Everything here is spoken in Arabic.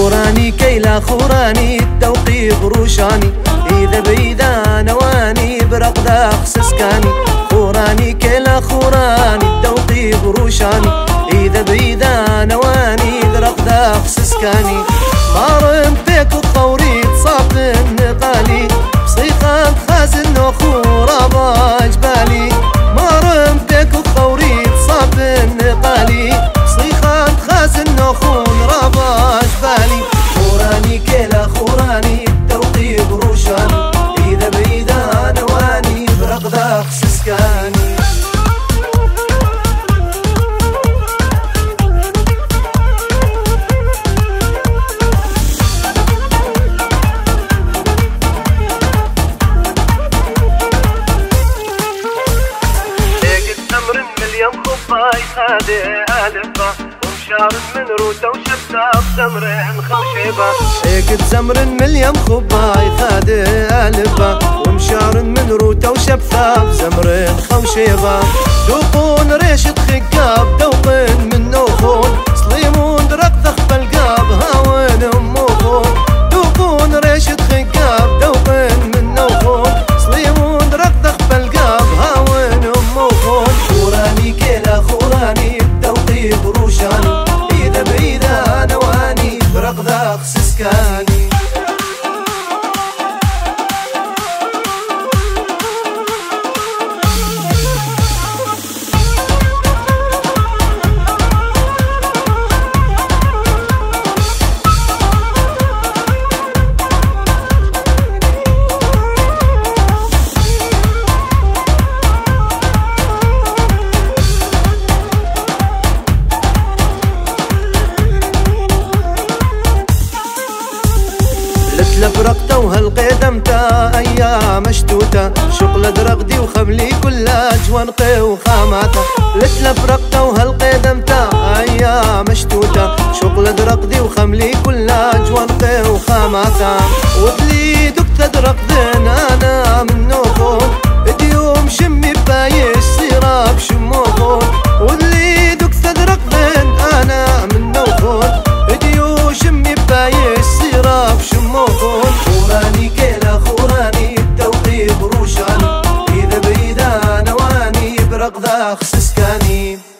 خوراني كيلا خوراني التوقي غروشاني إذا بيدا نواني برقدا خسسكاني خوراني كيلا خوراني التوقي غروشاني إذا بيدا نواني برقدا خسسكاني مارن بيك الطوري تصاب النقالي بصيخان خازن وخورا باجبالي مارن بيك الطوري تصاب النقالي بصيخان خازن وخورا باجبالي خوراني كيلا خوراني التوقي غروشاني إذا بيدا نواني برقدا خسسكاني خادي ألفا ومشار من روتا وشباب زمرين خوشيبة هيك بزمر مليم خباي خادي ألفا ومشار من روتا وشباب زمرين خوشيبة دوقون ريشة خقاب دوقن من نوخون سليمون درق ذخ بالقاب هاون أموخون دوقون ريشة خقاب دوقن من نوخون سليمون درق ذخ بالقاب هاون أموخون خوراني كيلا خوراني التوقي غروشاني إذا بيدا نواني برقدا خسسكاني لفرقته وهالقدمتا ايام مشتوته شغل درقدي وخبلي كل جوانقي وخاماته لفرقته وهالقدمتا ايام مشتوته شغل درقدي وخملي كل جوانقي وخاماته ودلي دكت درقدن انا من نوخون ديوم شمي بايش سيراب شموخون ودلي دكت درقدن انا من نوخون ديو شمي بايش سيراب شموخون خوراني كيلا خوراني التوقي غروشاني إذا بيدا نواني برقدا خسسكاني